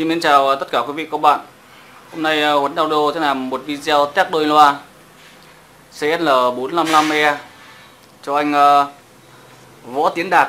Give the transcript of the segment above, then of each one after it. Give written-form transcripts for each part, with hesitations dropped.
Xin mến chào tất cả quý vị các bạn. Hôm nay Huấn Audio sẽ làm một video test đôi loa CSL455E cho anh Võ Tiến Đạt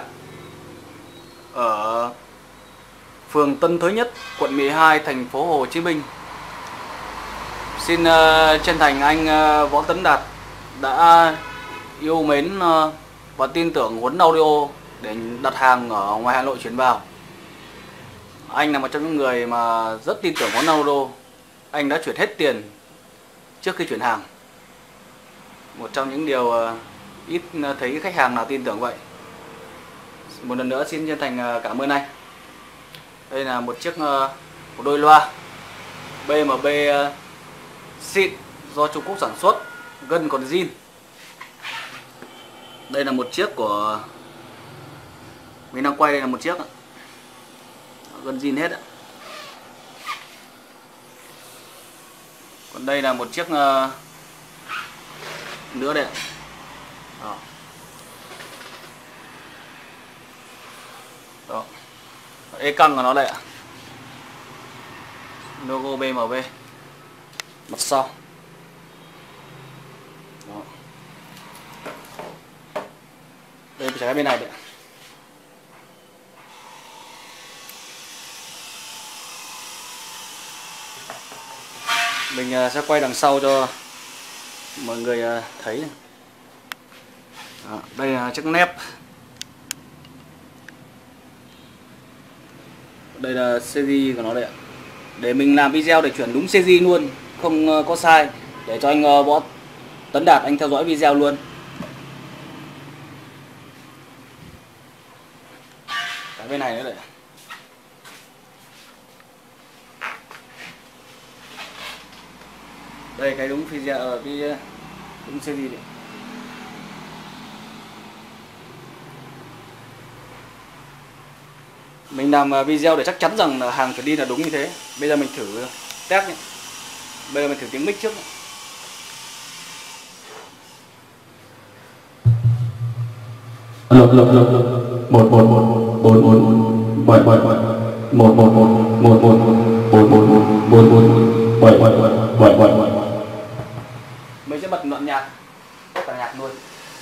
ở phường Tân Thới Nhất, quận 12, thành phố Hồ Chí Minh. Xin chân thành anh Võ Tấn Đạt đã yêu mến và tin tưởng Huấn Audio để đặt hàng ở ngoài Hà Nội chuyển vào. Anh là một trong những người mà rất tin tưởng Huấn Audio. Anh đã chuyển hết tiền trước khi chuyển hàng. Một trong những điều ít thấy khách hàng nào tin tưởng vậy. Một lần nữa xin chân thành cảm ơn anh. Đây là một đôi loa BMB xịn do Trung Quốc sản xuất, gân còn zin. Đây là một chiếc của mình đang quay, đây là một chiếc gân zin hết ạ. Còn đây là một chiếc nữa đây ạ. Đó. E căng của nó đây ạ. Logo BMB mặt sau. Đó. Đây trái bên này đấy. Mình sẽ quay đằng sau cho mọi người thấy. Đó, đây là chiếc nép. Đây là series của nó đây ạ. Để mình làm video để chuyển đúng series luôn, không có sai, để cho anh Võ Tấn Đạt anh theo dõi video luôn. Cái bên này nữa đây. Đây cái đúng video, cái đúng series đấy. Mình làm video để chắc chắn rằng là hàng chuyển đi là đúng như thế. Bây giờ mình thử test nhé. Bây giờ mình thử tiếng mic trước nhé. Một mình sẽ bật đoạn nhạc, tất cả nhạc luôn.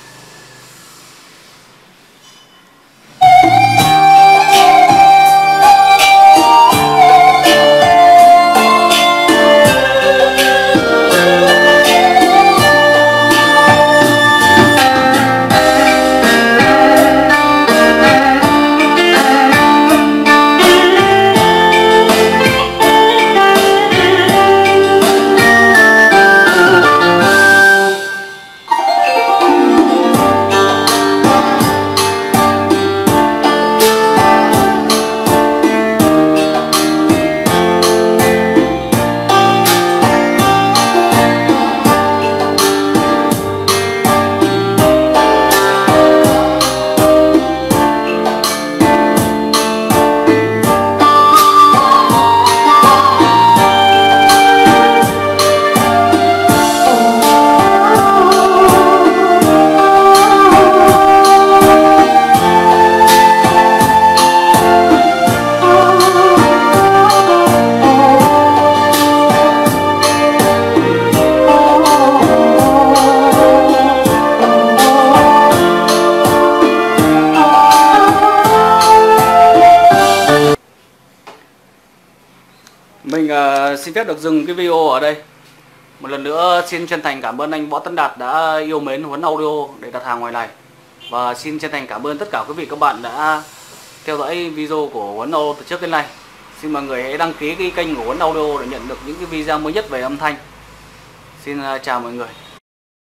Mình xin phép được dừng cái video ở đây. Một lần nữa xin chân thành cảm ơn anh Võ Tấn Đạt đã yêu mến Huấn Audio để đặt hàng ngoài này. Và xin chân thành cảm ơn tất cả quý vị các bạn đã theo dõi video của Huấn Audio từ trước đến nay. Xin mọi người hãy đăng ký cái kênh của Huấn Audio để nhận được những cái video mới nhất về âm thanh. Xin chào mọi người.